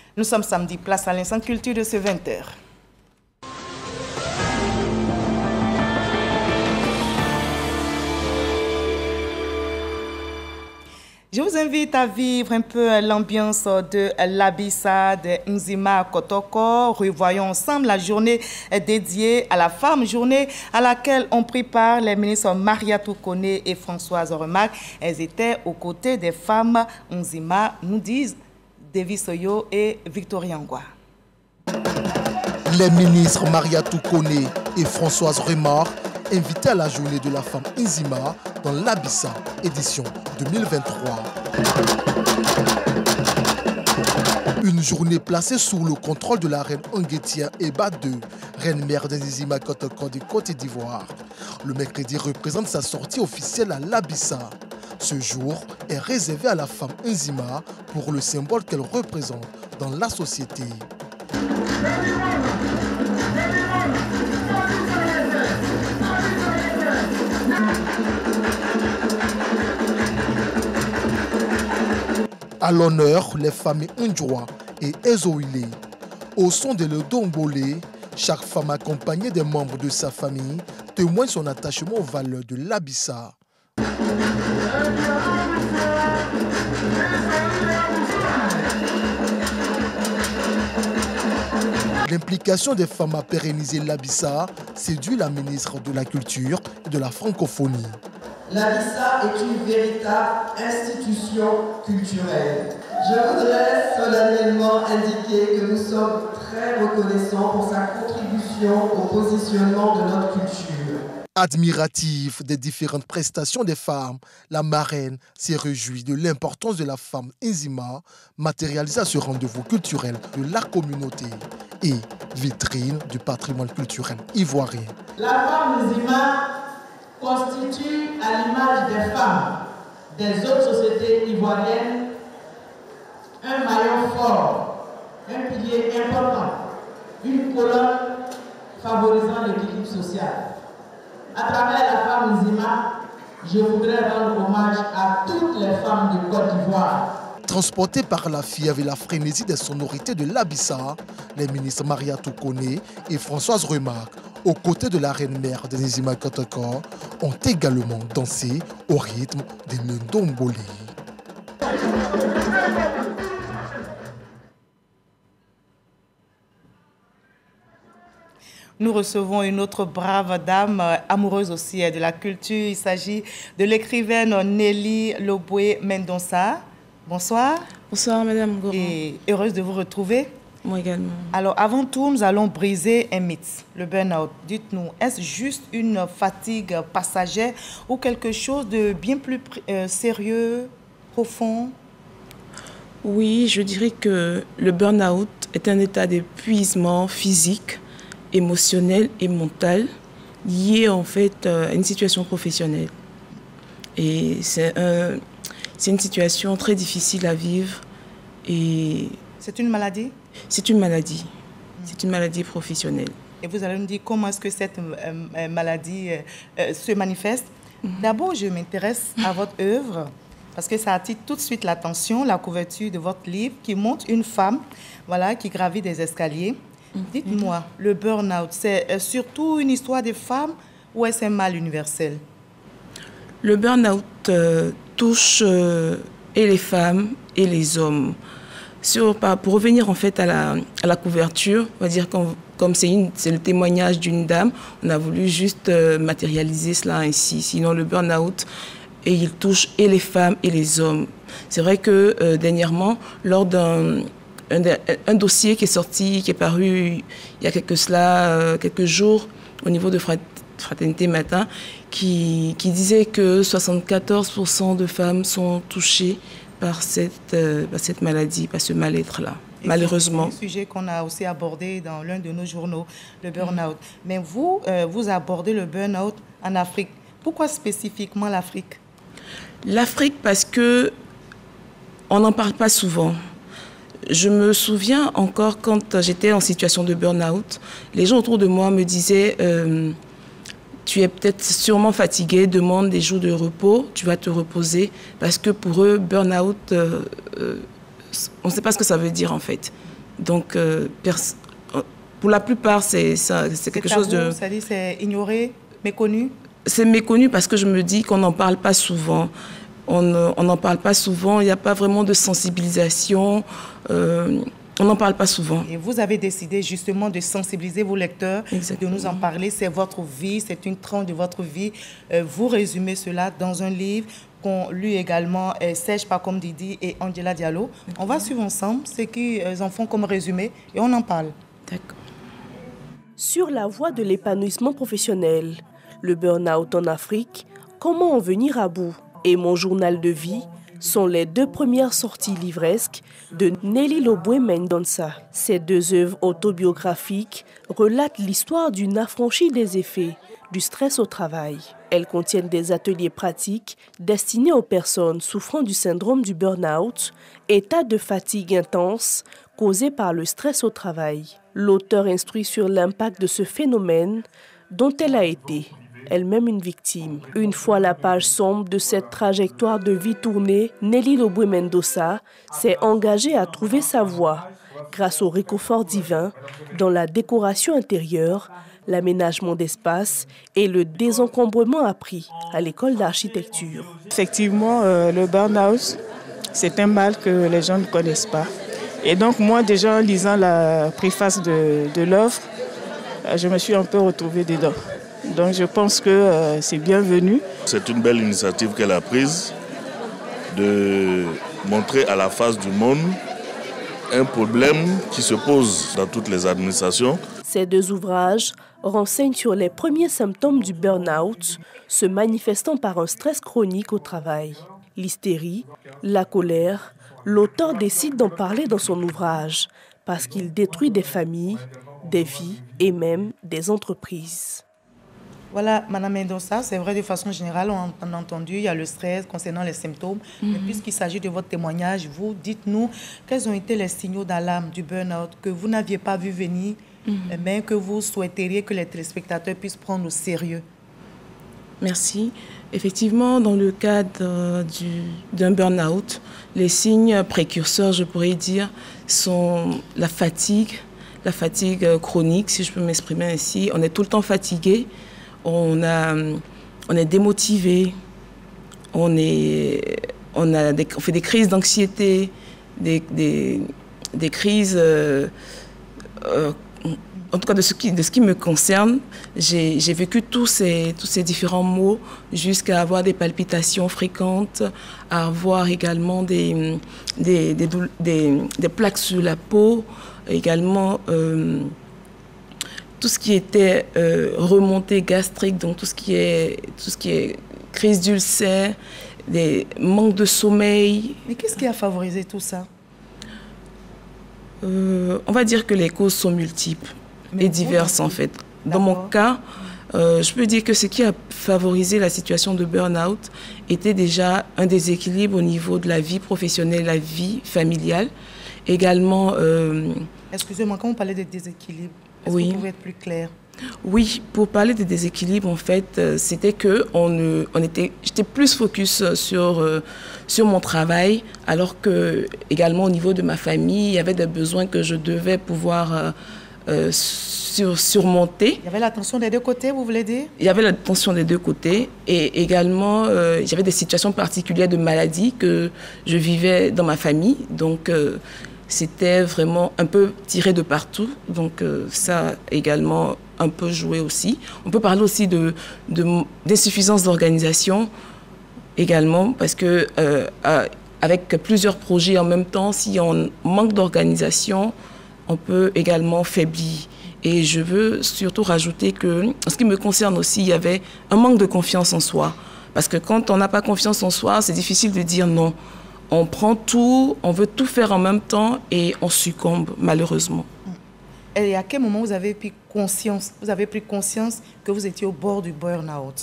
Nous sommes samedi, place à l'instant culture de ce 20h. Je vous invite à vivre un peu l'ambiance de l'Abissa de Nzima Kotoko. Revoyons ensemble la journée dédiée à la femme, journée à laquelle ont pris part les ministres Mariatou Koné et Françoise Remarque. Elles étaient aux côtés des femmes Nzima, nous disent Davis Soyo et Victoria Ngwa. Les ministres Mariatou Koné et Françoise Remarque invités à la journée de la femme Nzima dans l'Abissa, édition 2023. Une journée placée sous le contrôle de la reine Nguétia Eba II, reine mère de Nzima Kotoko de Côte d'Ivoire. Le mercredi représente sa sortie officielle à l'Abissa. Ce jour est réservé à la femme Nzima pour le symbole qu'elle représente dans la société. À l'honneur, les familles Ndjoua et Ezoïlé. Au son de l'Odombolé, chaque femme accompagnée des membres de sa famille témoigne son attachement aux valeurs de l'Abissa. L'implication des femmes à pérenniser l'Abissa séduit la ministre de la Culture et de la Francophonie. L'Abissa est une véritable institution culturelle. Je voudrais solennellement indiquer que nous sommes très reconnaissants pour sa contribution au positionnement de notre culture. Admirative des différentes prestations des femmes, la marraine s'est réjouie de l'importance de la femme Nzima, matérialisée à ce rendez-vous culturel de la communauté et vitrine du patrimoine culturel ivoirien. La femme Nzima constitue, à l'image des femmes des autres sociétés ivoiriennes, un maillon fort, un pilier important, une colonne favorisant l'équilibre social. À travers la femme Nzima, je voudrais rendre hommage à toutes les femmes de Côte d'Ivoire. Transportés par la fièvre et la frénésie des sonorités de l'Abissa, les ministres Mariatou Koné et Françoise Remarque, aux côtés de la reine-mère de Nzima Kotoko, ont également dansé au rythme des Ndomboli. Nous recevons une autre brave dame, amoureuse aussi de la culture. Il s'agit de l'écrivaine Nelly Loboué Mendonça. Bonsoir. Bonsoir, Madame Goran. Et heureuse de vous retrouver. Moi également. Alors, avant tout, nous allons briser un mythe, le burn-out. Dites-nous, est-ce juste une fatigue passagère ou quelque chose de bien plus sérieux, profond? Oui, je dirais que le burn-out est un état d'épuisement physique, émotionnel et mental lié en fait à une situation professionnelle. Et c'est une situation très difficile à vivre. Et c'est une maladie? C'est une maladie. C'est une maladie professionnelle. Et vous allez nous dire comment est-ce que cette maladie se manifeste? D'abord, je m'intéresse à votre œuvre parce que ça attire tout de suite l'attention, la couverture de votre livre qui montre une femme voilà, qui gravit des escaliers. Dites-moi, le burn-out, c'est surtout une histoire de femmes ou est-ce un mal universel? Le burn-out touche et les femmes et les hommes. Pour revenir en fait à la couverture, on va dire comme c'est le témoignage d'une dame, on a voulu juste matérialiser cela ainsi. Sinon, le burn-out, et il touche et les femmes et les hommes. C'est vrai que dernièrement, lors d'un dossier qui est sorti, qui est paru il y a quelques jours au niveau de Fraternité Matin, qui disait que 74% de femmes sont touchées par cette maladie, par ce mal-être-là, malheureusement. C'est un sujet qu'on a aussi abordé dans l'un de nos journaux, le burn-out. Mais vous, vous abordez le burn-out en Afrique. Pourquoi spécifiquement l'Afrique? L'Afrique parce que on n'en parle pas souvent. Je me souviens encore quand j'étais en situation de burn-out, les gens autour de moi me disaient tu es peut-être sûrement fatigué, demande des jours de repos, tu vas te reposer. Parce que pour eux, burn-out, on ne sait pas ce que ça veut dire en fait. Donc, pour la plupart, c'est quelque chose de... C'est-à-dire c'est ignoré, méconnu? C'est méconnu parce que je me dis qu'on n'en parle pas souvent. On n'en parle pas souvent, il n'y a pas vraiment de sensibilisation. On n'en parle pas souvent. Et vous avez décidé justement de sensibiliser vos lecteurs, Exactement. De nous en parler. C'est votre vie, c'est une tranche de votre vie. Vous résumez cela dans un livre qu'ont lu également Serge Pacom Didi et Angela Diallo. On va suivre ensemble ce qu'ils en font comme résumé et on en parle. D'accord. Sur la voie de l'épanouissement professionnel, le burn-out en Afrique, comment en venir à bout et mon journal de vie sont les 2 premières sorties livresques de Nelly Lobwe Mendonça. Ces 2 œuvres autobiographiques relatent l'histoire d'une affranchie des effets du stress au travail. Elles contiennent des ateliers pratiques destinés aux personnes souffrant du syndrome du burn-out, état de fatigue intense causé par le stress au travail. L'auteur instruit sur l'impact de ce phénomène dont elle a été elle-même une victime. Une fois la page sombre de cette trajectoire de vie tournée, Nelly Lobwe Mendonça s'est engagée à trouver sa voie grâce au réconfort divin dans la décoration intérieure, l'aménagement d'espace et le désencombrement appris à l'école d'architecture. Effectivement, le burn-out, c'est un mal que les gens ne connaissent pas. Et donc moi, déjà en lisant la préface de l'œuvre, je me suis un peu retrouvée dedans. Donc je pense que c'est bienvenu. C'est une belle initiative qu'elle a prise de montrer à la face du monde un problème qui se pose dans toutes les administrations. Ces 2 ouvrages renseignent sur les premiers symptômes du burn-out, se manifestant par un stress chronique au travail. L'hystérie, la colère, l'auteur décide d'en parler dans son ouvrage parce qu'il détruit des familles, des vies et même des entreprises. Voilà, Mme Mendonça, c'est vrai de façon générale, on a entendu, il y a le stress concernant les symptômes. Mais puisqu'il s'agit de votre témoignage, vous dites-nous quels ont été les signaux d'alarme du burn-out que vous n'aviez pas vu venir, mais que vous souhaiteriez que les téléspectateurs puissent prendre au sérieux. Merci. Effectivement, dans le cadre d'un burn-out, les signes précurseurs, je pourrais dire, sont la fatigue chronique, si je peux m'exprimer ainsi. On est tout le temps fatigué. On est démotivé, on fait des crises d'anxiété, des crises, en tout cas de ce qui me concerne, j'ai vécu tous ces différents maux jusqu'à avoir des palpitations fréquentes, à avoir également des plaques sur la peau, également tout ce qui était remontée gastrique, donc tout ce qui est crise d'ulcère, des manques de sommeil. Mais qu'est-ce qui a favorisé tout ça? On va dire que les causes sont multiples et diverses en fait. Dans mon cas, je peux dire que ce qui a favorisé la situation de burn-out était déjà un déséquilibre au niveau de la vie professionnelle, la vie familiale. Également... Excusez-moi, quand vous parlez de déséquilibre, est-ce que vous pouvez être plus clair? Oui, pour parler de déséquilibre, en fait, c'était que j'étais plus focus sur mon travail, alors que également au niveau de ma famille, il y avait des besoins que je devais pouvoir surmonter. Il y avait la tension des 2 côtés, vous voulez dire? Il y avait la tension des 2 côtés et également j'avais des situations particulières de maladie que je vivais dans ma famille, donc c'était vraiment un peu tiré de partout, donc ça également un peu joué aussi. On peut parler aussi d'insuffisance d'organisation également, parce que avec plusieurs projets en même temps, si on manque d'organisation, on peut également faiblir. Et je veux surtout rajouter que, en ce qui me concerne aussi, il y avait un manque de confiance en soi. Parce que quand on n'a pas confiance en soi, c'est difficile de dire non. On prend tout, on veut tout faire en même temps et on succombe, malheureusement. Et à quel moment vous avez pris conscience que vous étiez au bord du burn-out?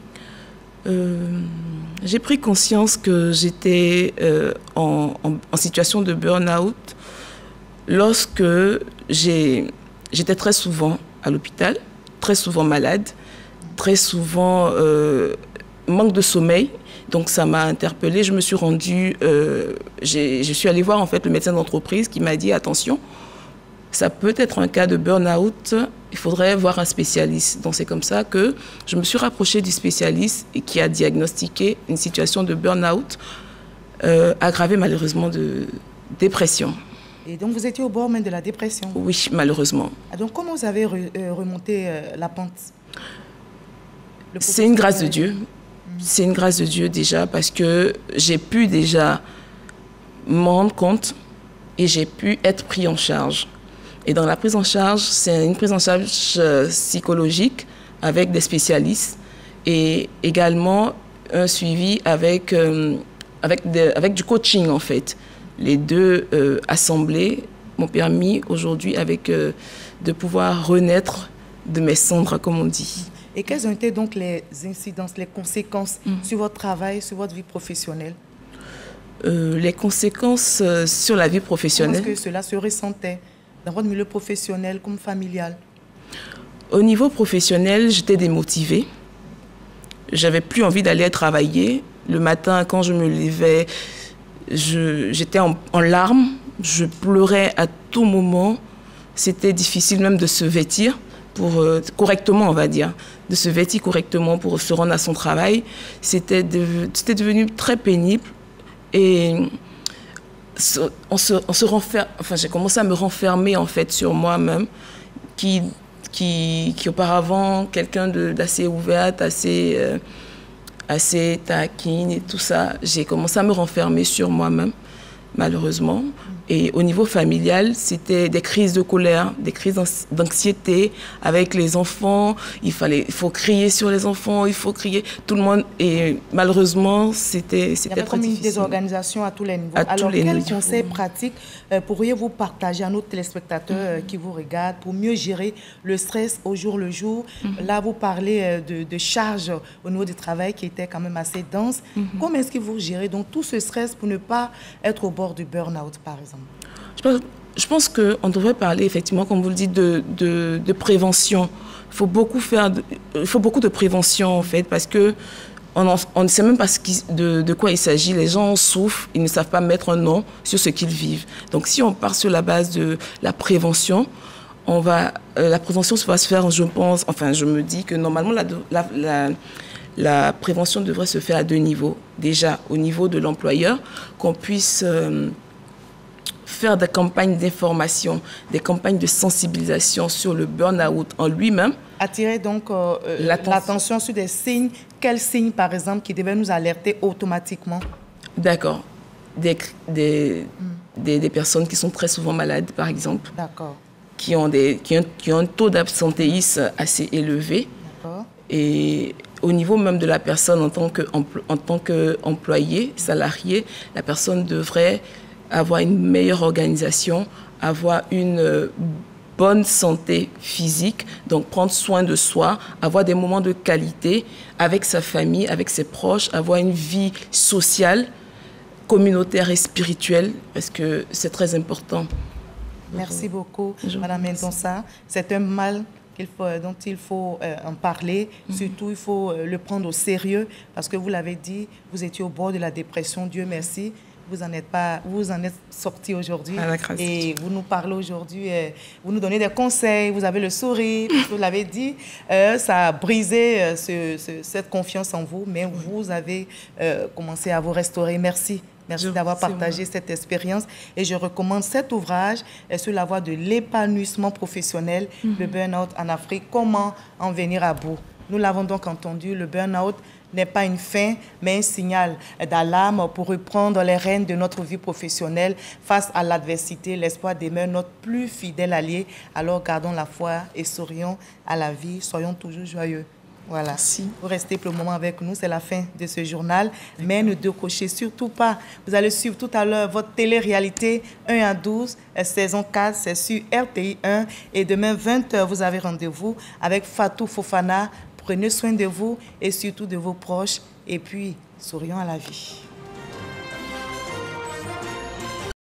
J'ai pris conscience que j'étais en situation de burn-out lorsque j'étais très souvent à l'hôpital, très souvent malade, très souvent manque de sommeil. Donc ça m'a interpellée. Je me suis rendue, je suis allée voir en fait le médecin d'entreprise qui m'a dit attention, ça peut être un cas de burn-out, il faudrait voir un spécialiste. Donc c'est comme ça que je me suis rapprochée du spécialiste et qui a diagnostiqué une situation de burn-out aggravée malheureusement de dépression. Et donc vous étiez au bord même de la dépression? Oui, malheureusement. Donc comment vous avez remonté la pente? C'est une grâce de Dieu. C'est une grâce de Dieu déjà parce que j'ai pu déjà m'en rendre compte et j'ai pu être pris en charge. Et dans la prise en charge, c'est une prise en charge psychologique avec des spécialistes et également un suivi avec du coaching en fait. Les deux assemblés m'ont permis aujourd'hui de pouvoir renaître de mes cendres, comme on dit. Et quelles ont été donc les incidences, les conséquences sur votre travail, sur votre vie professionnelle? Les conséquences sur la vie professionnelle. Comment est-ce que cela se ressentait dans votre milieu professionnel comme familial? Au niveau professionnel, j'étais démotivée. J'avais plus envie d'aller travailler. Le matin, quand je me levais, j'étais en larmes. Je pleurais à tout moment. C'était difficile même de se vêtir correctement, on va dire. De se vêtir correctement pour se rendre à son travail. C'était devenu très pénible. Et j'ai commencé à me renfermer en fait sur moi-même, qui auparavant quelqu'un d'assez ouverte, assez taquine et tout ça. J'ai commencé à me renfermer sur moi-même, malheureusement. Et au niveau familial, c'était des crises de colère, des crises d'anxiété avec les enfants. Il faut crier sur les enfants, il faut crier tout le monde. Et malheureusement, c'était très difficile. Il y avait comme une désorganisation à tous les niveaux. Alors, quels conseils pratiques pourriez-vous partager à nos téléspectateurs qui vous regardent pour mieux gérer le stress au jour le jour? Là, vous parlez de charges au niveau du travail qui était quand même assez dense. Comment est-ce que vous gérez donc tout ce stress pour ne pas être au bord du burn-out, par exemple? Je pense qu'on devrait parler, effectivement, comme vous le dites, de prévention. Il faut beaucoup de prévention, en fait, parce qu'on ne sait même pas de quoi il s'agit. Les gens souffrent, ils ne savent pas mettre un nom sur ce qu'ils vivent. Donc, si on part sur la base de la prévention, la prévention va se faire, je pense, enfin, je me dis que normalement, la prévention devrait se faire à deux niveaux. Déjà, au niveau de l'employeur, qu'on puisse faire des campagnes d'information, des campagnes de sensibilisation sur le burn-out en lui-même. Attirer donc l'attention sur des signes. Quels signes, par exemple, qui devaient nous alerter automatiquement? D'accord. Des personnes qui sont très souvent malades, par exemple. D'accord. Qui ont un taux d'absentéisme assez élevé. D'accord. Et au niveau même de la personne en tant qu'employé, salarié, la personne devrait avoir une meilleure organisation, avoir une bonne santé physique, donc prendre soin de soi, avoir des moments de qualité avec sa famille, avec ses proches, avoir une vie sociale, communautaire et spirituelle, parce que c'est très important. Merci beaucoup, Madame Mendonça. C'est un mal dont il faut en parler. Surtout, il faut le prendre au sérieux, parce que vous l'avez dit, vous étiez au bord de la dépression, Dieu merci. Vous en êtes sorti aujourd'hui et vous nous parlez aujourd'hui, vous nous donnez des conseils, vous avez le sourire, vous l'avez dit, ça a brisé cette confiance en vous, mais vous avez commencé à vous restaurer. Merci. Merci d'avoir partagé cette expérience et je recommande cet ouvrage sur la voie de l'épanouissement professionnel, le burn-out en Afrique, comment en venir à bout. Nous l'avons donc entendu, le burn-out n'est pas une fin, mais un signal d'alarme pour reprendre les rênes de notre vie professionnelle face à l'adversité. L'espoir demeure notre plus fidèle allié. Alors gardons la foi et sourions à la vie. Soyons toujours joyeux. Voilà. Merci. Vous restez pour le moment avec nous. C'est la fin de ce journal. Mais ne décrochez surtout pas. Vous allez suivre tout à l'heure votre télé-réalité 1 à 12, saison 4. C'est sur RTI 1. Et demain, 20h, vous avez rendez-vous avec Fatou Fofana. Prenez soin de vous et surtout de vos proches. Et puis, sourions à la vie.